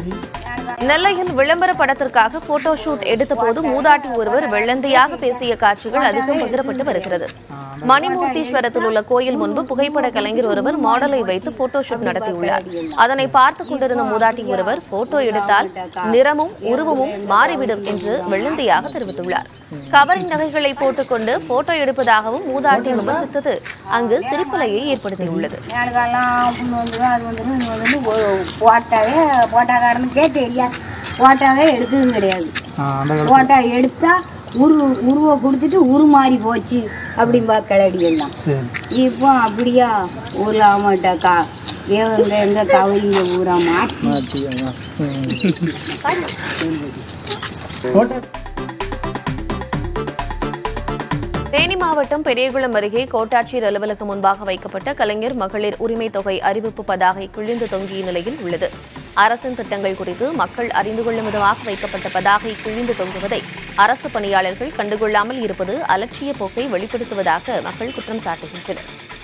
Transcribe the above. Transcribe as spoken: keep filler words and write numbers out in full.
நெல்லையில் விளம்பர படத்திற்காக போட்டோ ஷூட் எடுத்தபோது மூதாட்டி ஒருவர் வெள்ளந்தையாக பேசிய காட்சிகள் அதிகம் பகிரப்பட்டு வருகிறது. மணிமூர்த்தீஸ்வரத்தில் உள்ள கோயில் முன்பு புகைப்பட கலைஞர் ஒருவர் மாடலை வைத்து போட்டோ ஷூட் நடத்தியுள்ளார். அதனை பார்த்துக் கொண்டிருந்த மூதாட்டி ஒருவர் போட்டோ எடுத்தால் நிறமும் உருவமும் மாறிவிடும் என்று வெள்ளந்தையாக தெரிவித்துள்ளார். கவரிங் நகைகளை போட்டுக்கொண்டு போட்டோ எடுப்பதாகவும் மூதாட்டி விமர்சித்தது அங்கு சிரிப்பலையை ஏற்படுத்தியுள்ளது. போட்டாவே எடுத்ததும் கிடையாது. போட்டா எடுத்தா உரு உருவ கொடுத்துட்டு உருமாறி போச்சு அப்படின்பா கிளடியெல்லாம். இப்போ அப்படியா ஊர்ல ஆமாட்டாக்கா எங்க எங்க கவரிங்க ஊரா மாற்றி. தேனி மாவட்டம் பெரியகுளம் அருகே கோட்டாட்சியர் அலுவலகம் முன்பாக வைக்கப்பட்ட கலைஞர் மகளிர் உரிமை தொகை அறிவிப்பு பதாகை கிழிந்து தொங்கிய நிலையில் உள்ளது. அரசின் திட்டங்கள் குறித்து மக்கள் அறிந்து கொள்ளும் விதமாக வைக்கப்பட்ட பதாகை கிழிந்து தொங்குவதை அரசு பணியாளர்கள் கண்டுகொள்ளாமல் இருப்பது அலட்சிய போக்கை வெளிப்படுத்துவதாக மக்கள் குற்றம் சாட்டுகின்றனர்.